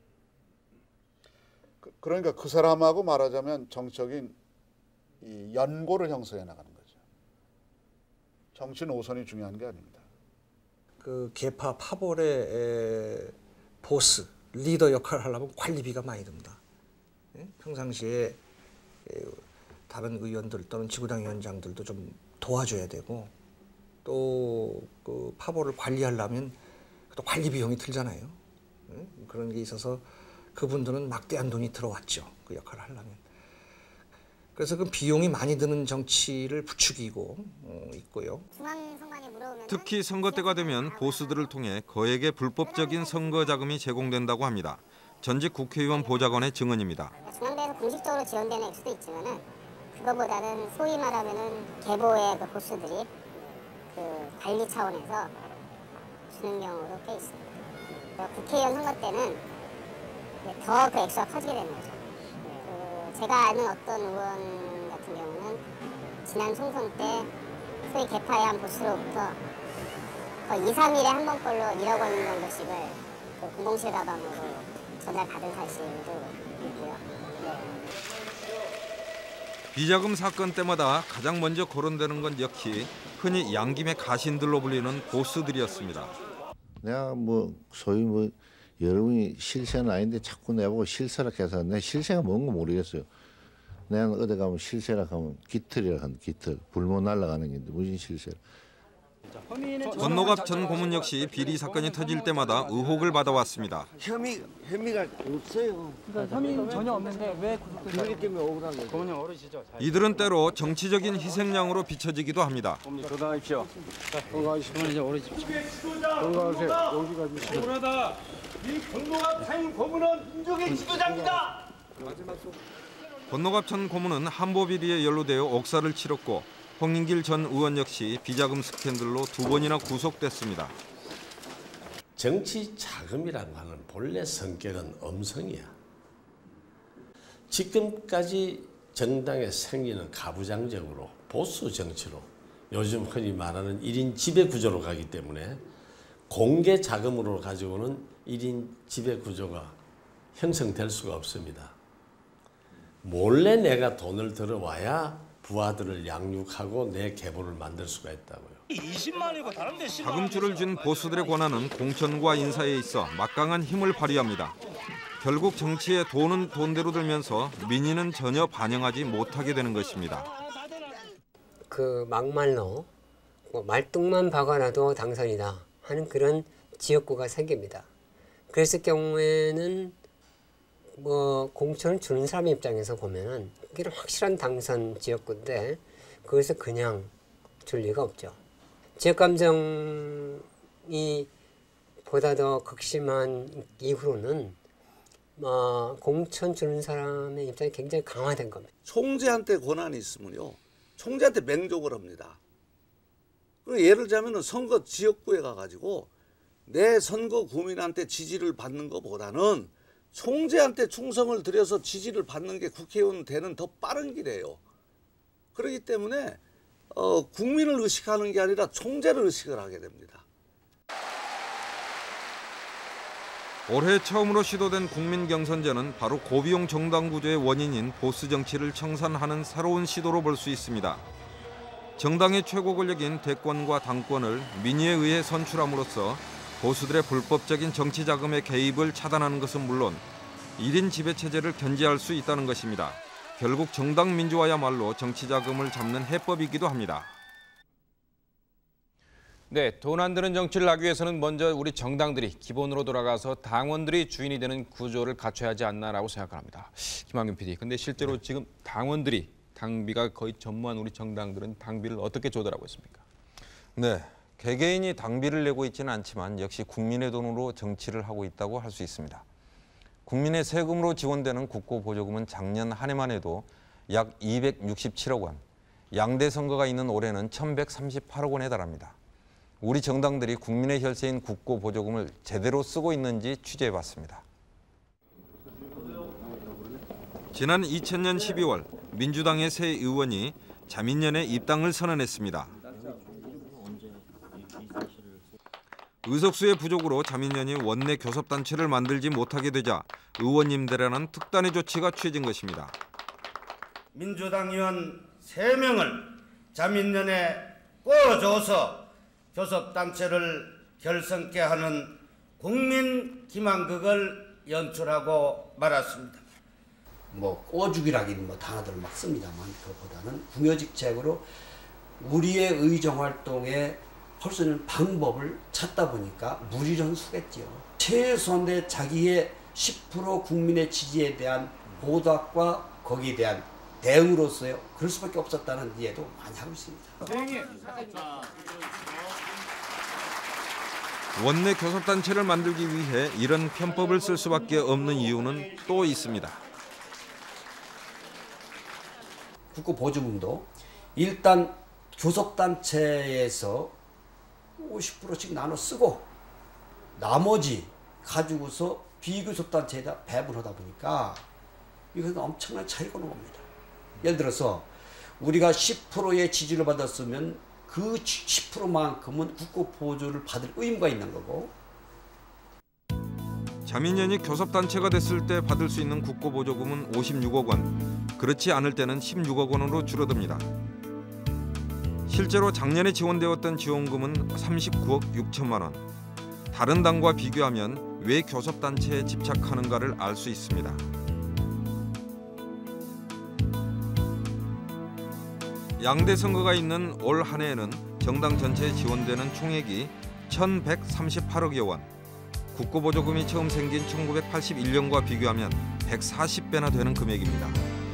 그러니까 그 사람하고 말하자면 정적인 이 연고를 형성해 나가는 거죠. 정치 노선이 중요한 게 아닙니다. 그 계파 파벌의 보스, 리더 역할을 하려면 관리비가 많이 듭니다. 평상시에 다른 의원들 또는 지구당 위원장들도 좀 도와줘야 되고 또 그 파벌을 관리하려면 또 관리 비용이 들잖아요. 그런 게 있어서 그분들은 막대한 돈이 들어왔죠. 그 역할을 하려면. 그래서 그 비용이 많이 드는 정치를 부추기고 어, 있고요. 특히 선거 때가 되면 보수들을 통해 거액의 불법적인 선거 자금이 제공된다고 합니다. 전직 국회의원 보좌관의 증언입니다. 중앙대에서 공식적으로 지원되는 액수도 있지만은 그거보다는 소위 말하면은 계보의 그 보수들이 그 관리 차원에서 주는 경우도 꽤 있습니다. 국회의원 선거 때는 더 그 액수가 커지게 되는 거죠. 그 제가 아는 어떤 의원 같은 경우는 지난 총선 때 소위 개파의 한 보수로부터 거의 이, 삼 일에 한 번꼴로 일억 원 정도씩을 그 공공실 가방으로 전달받은 사실도 있고요. 네. 비자금 사건 때마다 가장 먼저 거론되는 건 역시 흔히 양김의 가신들로 불리는 보수들이었습니다. 내가 뭐 소위 뭐 여러분이 실세는 아닌데 자꾸 내보고 실세라 해서 내 실세가 뭔가 모르겠어요. 내가 어디 가면 실세라 하면 깃털이라 하는 깃털, 불모 날아가는 게 무슨 실세라. 권노갑 전 고문 역시 비리 사건이 터질 때마다 의혹을 받아왔습니다. 혐의 혐의가 없어요. 그러니까 혐의는 전혀 없는데 왜 그렇기 때문에 억울한 거죠. 고문님 어르시죠? 이들은 때로 정치적인 희생양으로 비춰지기도 합니다. 건강하십시오. 건강하십시오. 이제 오르십시오. 건강하세요. 여기가 주시죠. 억울하다. 이 권노갑 전 고문은 민족의 지도자입니다. 권노갑 전 고문은 한보비리에 연루되어 옥사를 치렀고 홍인길 전 의원 역시 비자금 스캔들로 두 번이나 구속됐습니다. 정치 자금이라는 하는 본래 성격은 엄성이야. 지금까지 정당의 생리는 가부장적으로 보수 정치로 요즘 흔히 말하는 일 인 지배 구조로 가기 때문에 공개 자금으로 가지고는 일 인 지배 구조가 형성될 수가 없습니다. 몰래 내가 돈을 들어와야 부하들을 양육하고 내 계보를 만들 수가 있다고요. 이십만이고 다른데 십만. 자금줄을 쥔 보수들의 권한은 공천과 인사에 있어 막강한 힘을 발휘합니다. 결국 정치에 돈은 돈대로 들면서 민의는 전혀 반영하지 못하게 되는 것입니다. 그 막말로 뭐 말뚝만 박아놔도 당선이다 하는 그런 지역구가 생깁니다. 그랬을 경우에는 뭐 공천을 주는 사람 입장에서 보면은 이게 확실한 당선 지역구인데 그것을 그냥 줄 리가 없죠. 지역 감정이 보다 더 극심한 이후로는 어, 공천 주는 사람의 입장이 굉장히 강화된 겁니다. 총재한테 권한이 있으면요, 총재한테 맹족을 합니다. 그리고 예를 들자면 선거 지역구에 가가지고 내 선거 구민한테 지지를 받는 것보다는 총재한테 충성을 들여서 지지를 받는 게 국회의원 되는 더 빠른 길이에요. 그렇기 때문에 어, 국민을 의식하는 게 아니라 총재를 의식을 하게 됩니다. 올해 처음으로 시도된 국민경선제는 바로 고비용 정당 구조의 원인인 보수 정치를 청산하는 새로운 시도로 볼 수 있습니다. 정당의 최고 권력인 대권과 당권을 민의에 의해 선출함으로써 보수들의 불법적인 정치 자금의 개입을 차단하는 것은 물론 일 인 지배체제를 견제할 수 있다는 것입니다. 결국 정당 민주화야말로 정치 자금을 잡는 해법이기도 합니다. 네, 돈 안 드는 정치를 하기 위해서는 먼저 우리 정당들이 기본으로 돌아가서 당원들이 주인이 되는 구조를 갖춰야 하지 않나라고 생각합니다. 김학균 피디, 근데 실제로 지금 당원들이 당비가 거의 전무한 우리 정당들은 당비를 어떻게 조달하고 있습니까? 네, 개개인이 당비를 내고 있지는 않지만 역시 국민의 돈으로 정치를 하고 있다고 할 수 있습니다. 국민의 세금으로 지원되는 국고 보조금은 작년 한 해만 해도 약 이백육십칠억 원, 양대 선거가 있는 올해는 천백삼십팔억 원에 달합니다. 우리 정당들이 국민의 혈세인 국고 보조금을 제대로 쓰고 있는지 취재해봤습니다. 지난 이천 년 십이월 민주당의 새 의원이 자민련의 입당을 선언했습니다. 의석수의 부족으로 자민련이 원내 교섭단체를 만들지 못하게 되자 의원님들에는 특단의 조치가 취해진 것입니다. 민주당 의원 세 명을 자민련에 꿔줘서 교섭단체를 결성케 하는 국민 기만극을 연출하고 말았습니다. 뭐 꿔주기라기는 뭐 단어들을 막 씁니다만 그것보다는 궁여직책으로 우리의 의정활동에 할 수 있는 방법을 찾다 보니까 무리련수겠지요. 최소한의 자기의 십 퍼센트 국민의 지지에 대한 보답과 거기에 대한 대응으로서요. 그럴 수밖에 없었다는 이해도 많이 하고 있습니다. 원내 교섭단체를 만들기 위해 이런 편법을 쓸 수밖에 없는 이유는 또 있습니다. 국고 보조금도 일단 교섭단체에서 오십 퍼센트씩 나눠 쓰고 나머지 가지고서 비교섭단체에다 배분하다 보니까 이것은 엄청난 차이가 오는 겁니다. 예를 들어서 우리가 십 퍼센트의 지지를 받았으면 그 십 퍼센트만큼은 국고 보조를 받을 의무가 있는 거고. 자민련이 교섭단체가 됐을 때 받을 수 있는 국고 보조금은 오십육억 원, 그렇지 않을 때는 십육억 원으로 줄어듭니다. 실제로 작년에 지원되었던 지원금은 삼십구억 육천만 원. 다른 당과 비교하면 왜 교섭단체에 집착하는가를 알 수 있습니다. 양대 선거가 있는 올 한 해에는 정당 전체에 지원되는 총액이 천백삼십팔억여 원. 국고 보조금이 처음 생긴 천구백팔십일 년과 비교하면 백사십 배나 되는 금액입니다.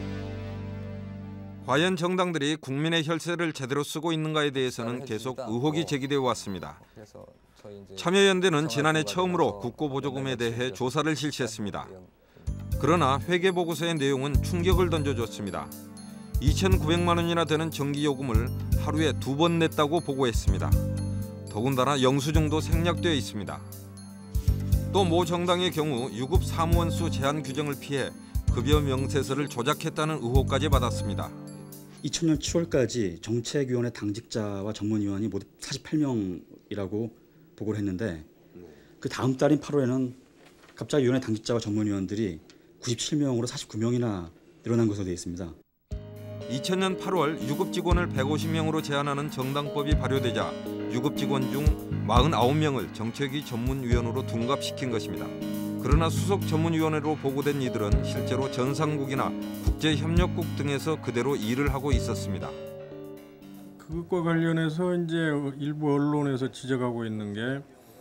과연 정당들이 국민의 혈세를 제대로 쓰고 있는가에 대해서는 계속 의혹이 제기되어 왔습니다. 참여연대는 지난해 처음으로 국고 보조금에 대해 조사를 실시했습니다. 그러나 회계보고서의 내용은 충격을 던져줬습니다. 이천구백만 원이나 되는 전기요금을 하루에 두 번 냈다고 보고했습니다. 더군다나 영수증도 생략되어 있습니다. 또 모 정당의 경우 유급 사무원 수 제한 규정을 피해 급여 명세서를 조작했다는 의혹까지 받았습니다. 이천 년 칠월까지 정책위원회 당직자와 전문위원이 모두 사십팔 명이라고 보고를 했는데 그 다음 달인 팔월에는 갑자기 위원회 당직자와 전문위원들이 구십칠 명으로 사십구 명이나 늘어난 것으로 되어 있습니다. 이천 년 팔월 유급 직원을 백오십 명으로 제한하는 정당법이 발효되자 유급 직원 중 사십구 명을 정책위 전문위원으로 둔갑시킨 것입니다. 그러나 수석 전문위원회로 보고된 이들은 실제로 전상국이나 국제협력국 등에서 그대로 일을 하고 있었습니다. 그것과 관련해서 이제 일부 언론에서 지적하고 있는 게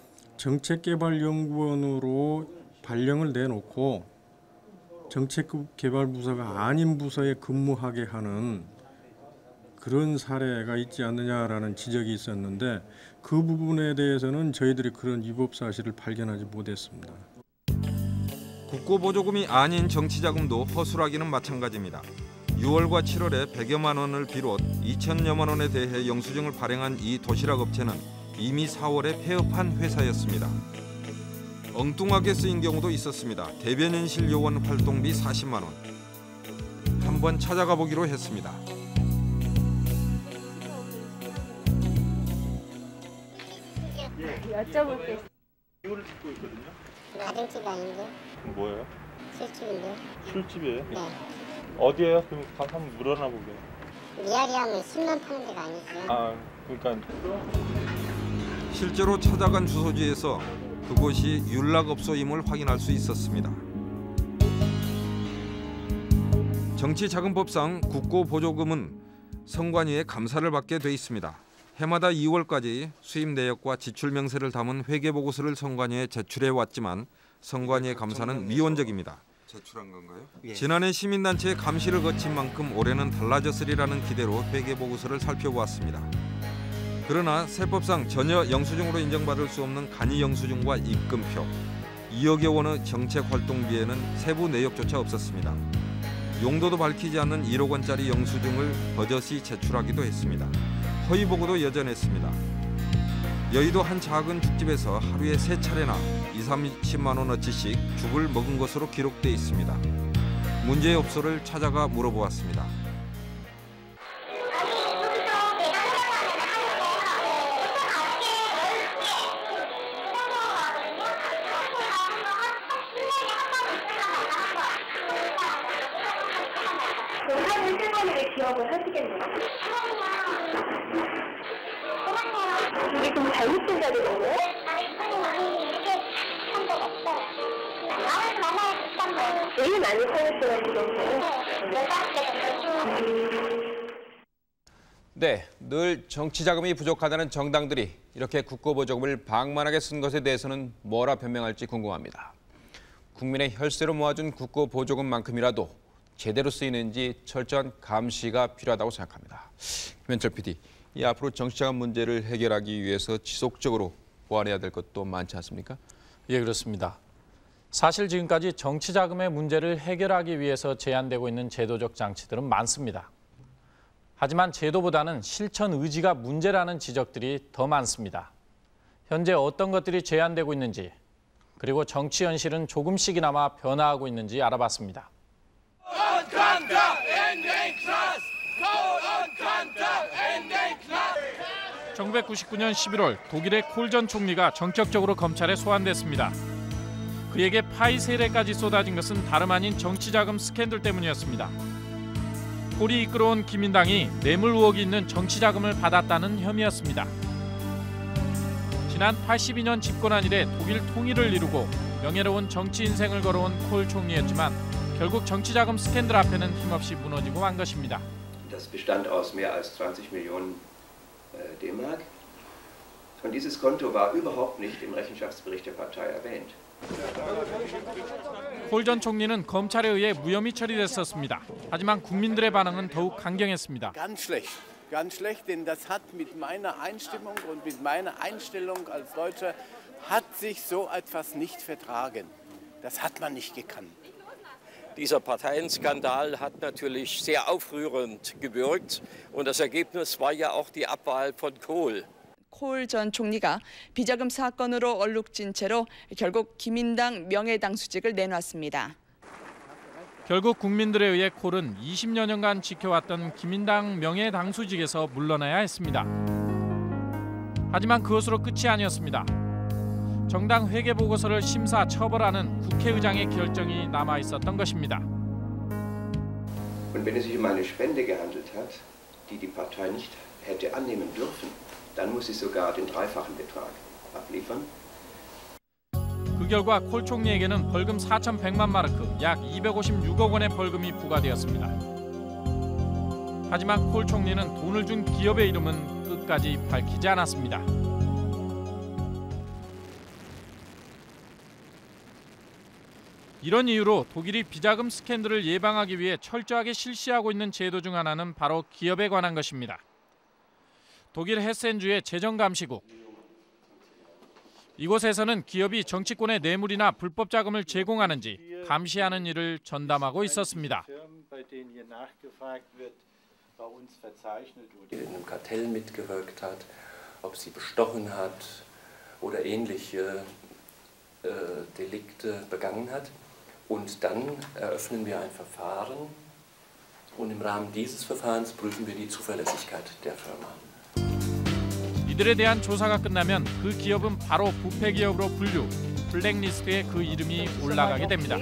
정책개발연구원으로 발령을 내놓고 정책개발부서가 아닌 부서에 근무하게 하는 그런 사례가 있지 않느냐라는 지적이 있었는데 그 부분에 대해서는 저희들이 그런 위법 사실을 발견하지 못했습니다. 국고 보조금이 아닌 정치자금도 허술하기는 마찬가지입니다. 유월과 칠월에 백여만 원을 비롯 이천여만 원에 대해 영수증을 발행한 이 도시락 업체는 이미 사월에 폐업한 회사였습니다. 엉뚱하게 쓰인 경우도 있었습니다. 대변인실 요원 활동비 사십만 원. 한번 찾아가 보기로 했습니다. 여쭤볼 게 있어요. 이거를 짓고 있거든요. 가정집 아닌데? 뭐예요? 술집인데? 술집이에요? 네. 어디예요? 그럼 가서 한번 물어나 보게. 미아리 하면 십만 파는 데가 아니죠. 아, 그러니까 실제로 찾아간 주소지에서 그곳이 윤락업소임을 확인할 수 있었습니다. 정치자금법상 국고보조금은 선관위의 감사를 받게 돼 있습니다. 해마다 이월까지 수입 내역과 지출 명세를 담은 회계보고서를 선관위에 제출해 왔지만 선관위의 감사는 미온적입니다. 제출한 건가요? 지난해 시민단체의 감시를 거친 만큼 올해는 달라졌으리라는 기대로 회계보고서를 살펴보았습니다. 그러나 세법상 전혀 영수증으로 인정받을 수 없는 간이 영수증과 입금표, 이억여 원의 정책활동비에는 세부 내역조차 없었습니다. 용도도 밝히지 않는 일억 원짜리 영수증을 버젓이 제출하기도 했습니다. 허위 보고도 여전했습니다. 여의도 한 작은 죽집에서 하루에 세 차례나 이삼십만 원어치씩 죽을 먹은 것으로 기록돼 있습니다. 문제의 업소를 찾아가 물어보았습니다. 기억을 하시겠네요. 이게 좀 잘못된 자료인가요? 제일 많이 사용했던 기록이에요. 네, 늘 정치 자금이 부족하다는 정당들이 이렇게 국고보조금을 방만하게 쓴 것에 대해서는 뭐라 변명할지 궁금합니다. 국민의 혈세로 모아준 국고보조금만큼이라도 제대로 쓰이는지 철저한 감시가 필요하다고 생각합니다. 김현철 피디, 이 앞으로 정치자금 문제를 해결하기 위해서 지속적으로 보완해야 될 것도 많지 않습니까? 예, 그렇습니다. 사실 지금까지 정치자금의 문제를 해결하기 위해서 제안되고 있는 제도적 장치들은 많습니다. 하지만 제도보다는 실천 의지가 문제라는 지적들이 더 많습니다. 현재 어떤 것들이 제안되고 있는지, 그리고 정치 현실은 조금씩이나마 변화하고 있는지 알아봤습니다. 천구백구십구 년 십일월 독일의 콜 전 총리가 전격적으로 검찰에 소환됐습니다. 그에게 파이 세례까지 쏟아진 것은 다름 아닌 정치자금 스캔들 때문이었습니다. 콜이 이끌어온 기민당이 뇌물 의혹이 있는 정치자금을 받았다는 혐의였습니다. 지난 팔십이 년 집권한 이래 독일 통일을 이루고 명예로운 정치 인생을 걸어온 콜 총리였지만 결국 정치자금 스캔들 앞에는 힘없이 무너지고 만 것입니다. Das bestand aus mehr als zwanzig Millionen D-Mark. Und dieses Konto war überhaupt nicht im Rechenschaftsbericht der Partei erwähnt. 콜 전 총리는 검찰에 의해 무혐의 처리됐었습니다. 하지만 국민들의 반응은 더욱 강경했습니다. Ganz schlecht, ganz schlecht, denn das hat mit meiner Einstimmung und mit meiner Einstellung als Deutscher hat sich so etwas nicht vertragen. Das hat man nicht gekannt. Dieser Parteienskandal hat natürlich sehr aufrührend gewirkt und das Ergebnis war ja auch die Abwahl von Kohl. 콜 전 총리가 비자금 사건으로 얼룩진 채로 결국 기민당 명예당수직을 내놨습니다. 결국 국민들에 의해 콜은 이십 여년간 지켜왔던 기민당 명예당수직에서 물러나야 했습니다. 하지만 그것으로 끝이 아니었습니다. 정당 회계 보고서를 심사 처벌하는 국회의장의 결정이 남아 있었던 것입니다. Und wenn es sich um eine Spende gehandelt hat, die die Partei nicht hätte annehmen dürfen, dann muss sie sogar den dreifachen Betrag abliefern. 그 결과 콜 총리에게는 벌금 사천백만 마르크, 약 이백오십육억 원의 벌금이 부과되었습니다. 하지만 콜 총리는 돈을 준 기업의 이름은 끝까지 밝히지 않았습니다. 이런 이유로 독일이 비자금 스캔들을 예방하기 위해 철저하게 실시하고 있는 제도 중 하나는 바로 기업에 관한 것입니다. 독일 헤센주의 재정감시국. 이곳에서는 기업이 정치권의 뇌물이나 불법 자금을 제공하는지 감시하는 일을 전담하고 있었습니다. in einem Kartell mitgewirkt hat, ob sie bestochen hat oder ähnliche äh, Delikte begangen hat. Und dann eröffnen wir ein Verfahren und im Rahmen dieses Verfahrens prüfen wir die Zuverlässigkeit der Firma. 이들에 대한 조사가 끝나면 그 기업은 바로 부패 기업으로 분류, 블랙리스트에 그 이름이 올라가게 됩니다.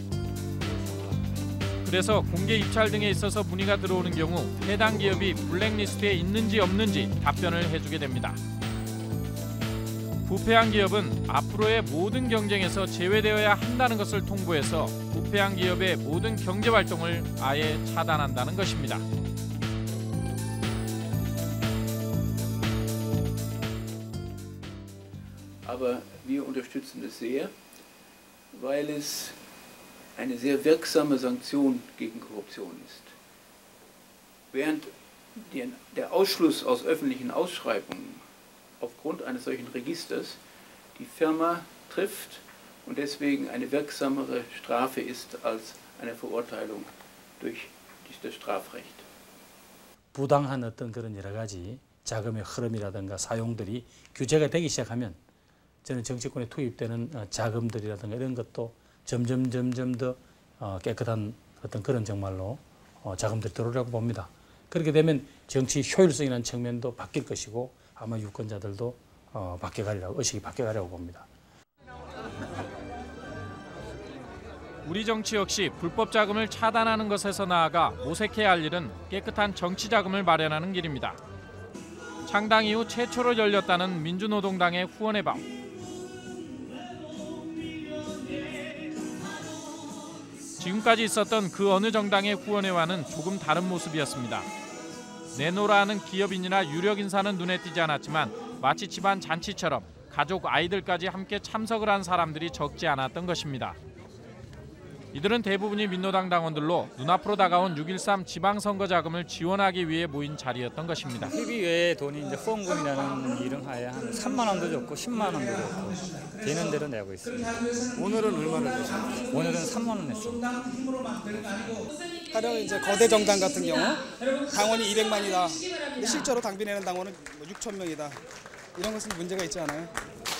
그래서 공개 입찰 등에 있어서 문의가 들어오는 경우 해당 기업이 블랙리스트에 있는지 없는지 답변을 해주게 됩니다. 부패한 기업은 앞으로의 모든 경쟁에서 제외되어야 한다는 것을 통보해서 부패한 기업의 모든 경제 활동을 아예 차단한다는 것입니다. Aber wir unterstützen es sehr, weil es eine sehr wirksame Sanktion gegen Korruption ist. Während der Ausschluss aus öffentlichen Ausschreibungen aufgrund eines solchen Registers die Firma trifft und deswegen eine wirksamere Strafe ist als eine Verurteilung durch das Strafrecht. 부당한 어떤 그런 여러 가지 자금의 흐름이라든가 사용들이 규제가 되기 시작하면 저는 정치권에 투입되는 자금들이라든가 이런 것도 점점 점점 더 깨끗한 어떤 그런 정말로 자금들이 들어오려고 봅니다. 그렇게 되면 정치 효율성이라는 측면도 바뀔 것이고 아마 유권자들도 바뀌어가려고 의식이 바뀌어가려고 봅니다. 우리 정치 역시 불법 자금을 차단하는 것에서 나아가 모색해야 할 일은 깨끗한 정치 자금을 마련하는 길입니다. 창당 이후 최초로 열렸다는 민주노동당의 후원의 밤. 지금까지 있었던 그 어느 정당의 후원회와는 조금 다른 모습이었습니다. 내노라 하는 기업인이나 유력 인사는 눈에 띄지 않았지만 마치 집안 잔치처럼 가족 아이들까지 함께 참석을 한 사람들이 적지 않았던 것입니다. 이들은 대부분이 민노당 당원들로 눈앞으로 다가온 육 일삼 지방선거 자금을 지원하기 위해 모인 자리였던 것입니다. 티비 외에 돈이 이제 후원금이라는 이름하에 한 삼만 원도 줬고 십만 원도 줬고 되는 대로 내고 있습니다. 오늘은 얼마를 냈습니까? 오늘은 삼만 원 냈습니다. 가령 이제 거대 정당 같은 경우 당원이 이백만이다. 근데 실제로 당비 내는 당원은 육천 명이다. 이런 것은 문제가 있지 않아요?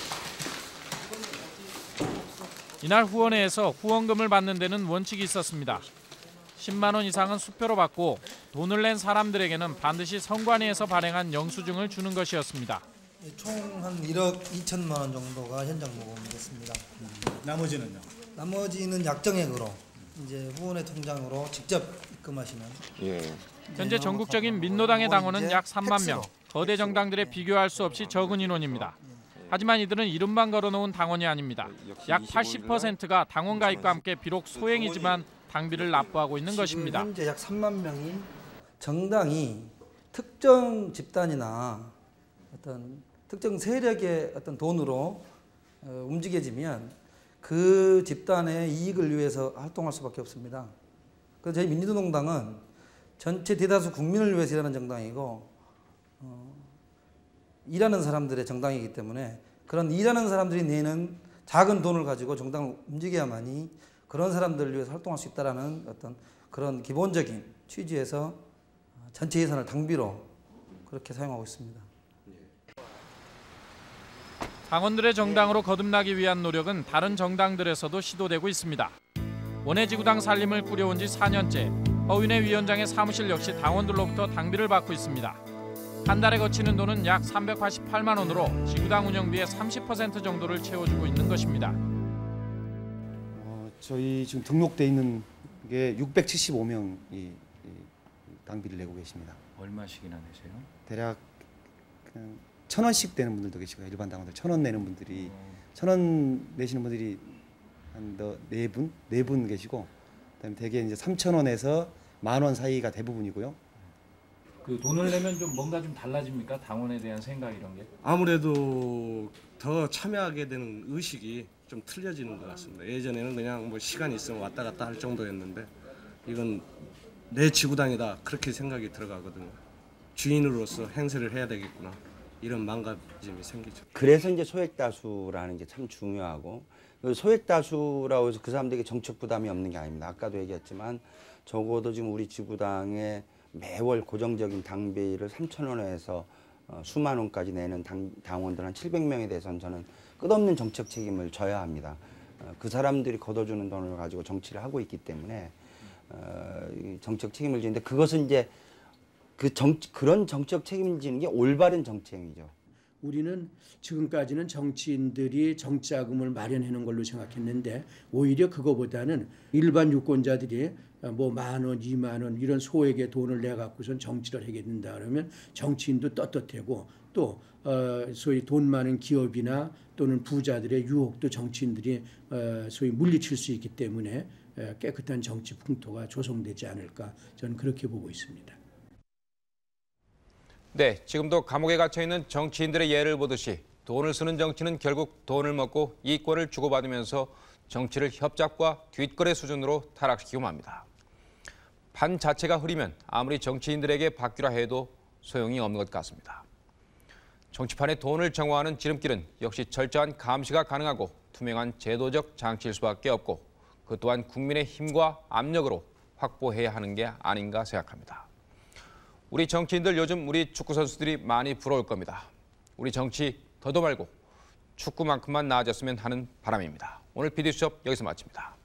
이날 후원회에서 후원금을 받는 데는 원칙이 있었습니다. 십만 원 이상은 수표로 받고 돈을 낸 사람들에게는 반드시 선관위에서 발행한 영수증을 주는 것이었습니다. 총 한 일억 이천만 원 정도가 현장 모금이 됐습니다. 음, 나머지는요? 나머지는 약정액으로 이제 후원회 통장으로 직접 입금하시는. 예. 현재 전국적인 민노당의 당원은 약 삼만 명. 거대 정당들에 비교할 수 없이 적은 인원입니다. 하지만 이들은 이름만 걸어놓은 당원이 아닙니다. 약 팔십 퍼센트가 당원 가입과 함께 비록 소액이지만 당비를 납부하고 있는 것입니다. 현재 약 삼만 명이 정당이 특정 집단이나 어떤 특정 세력의 어떤 돈으로 움직여지면 그 집단의 이익을 위해서 활동할 수밖에 없습니다. 그래서 저희 민주노동당은 전체 대다수 국민을 위해서 일하는 정당이고 어, 일하는 사람들의 정당이기 때문에 그런 일하는 사람들이 내는 작은 돈을 가지고 정당을 움직여야만이 그런 사람들을 위해서 활동할 수 있다는 어떤 그런 기본적인 취지에서 전체 예산을 당비로 그렇게 사용하고 있습니다. 당원들의 정당으로 거듭나기 위한 노력은 다른 정당들에서도 시도되고 있습니다. 원해지구당 살림을 꾸려온 지 사 년째 허윤회 위원장의 사무실 역시 당원들로부터 당비를 받고 있습니다. 한 달에 거치는 돈은 약 삼백팔십팔만 원으로 지구당 운영비의 삼십 퍼센트 정도를 채워주고 있는 것입니다. 어, 저희 지금 등록돼 있는 게 육백칠십오 명이 당비를 내고 계십니다. 얼마씩이나 내세요? 대략 그냥 천 원씩 내는 분들도 계시고 일반 당원들 천 원 내는 분들이 천 원 내시는 분들이 한 네 분, 네 분 계시고 그다음에 대개 이제 삼천 원에서 만 원 사이가 대부분이고요. 그 돈을 내면 좀 뭔가 좀 달라집니까? 당원에 대한 생각 이런 게? 아무래도 더 참여하게 되는 의식이 좀 틀려지는 것 같습니다. 예전에는 그냥 뭐 시간이 있으면 왔다 갔다 할 정도였는데 이건 내 지구당이다 그렇게 생각이 들어가거든요. 주인으로서 행세를 해야 되겠구나 이런 망가짐이 생기죠. 그래서 이제 소액다수라는 게 참 중요하고 소액다수라고 해서 그 사람들에게 정책 부담이 없는 게 아닙니다. 아까도 얘기했지만 적어도 지금 우리 지구당에 매월 고정적인 당비를 삼천 원에서 수만 원까지 내는 당, 당원들 한 칠백 명에 대해서는 저는 끝없는 정책 책임을 져야 합니다. 그 사람들이 걷어주는 돈을 가지고 정치를 하고 있기 때문에 정책 책임을 지는데 그것은 이제 그 정, 그런 정책 책임을 지는 게 올바른 정책이죠. 우리는 지금까지는 정치인들이 정치자금을 마련해 놓은 걸로 생각했는데 오히려 그거보다는 일반 유권자들이 뭐 만 원, 이만 원 이런 소액의 돈을 내 갖고선 정치를 하게 된다 그러면 정치인도 떳떳하고 또 어, 소위 돈 많은 기업이나 또는 부자들의 유혹도 정치인들이 어, 소위 물리칠 수 있기 때문에 깨끗한 정치 풍토가 조성되지 않을까 저는 그렇게 보고 있습니다. 네, 지금도 감옥에 갇혀 있는 정치인들의 예를 보듯이 돈을 쓰는 정치는 결국 돈을 먹고 이권을 주고받으면서 정치를 협잡과 뒷거래 수준으로 타락시키고 맙니다. 판 자체가 흐리면 아무리 정치인들에게 바뀌라 해도 소용이 없는 것 같습니다. 정치판에 돈을 정화하는 지름길은 역시 철저한 감시가 가능하고 투명한 제도적 장치일 수밖에 없고 그 또한 국민의 힘과 압력으로 확보해야 하는 게 아닌가 생각합니다. 우리 정치인들 요즘 우리 축구 선수들이 많이 부러울 겁니다. 우리 정치 더도 말고 축구만큼만 나아졌으면 하는 바람입니다. 오늘 피디수첩 여기서 마칩니다.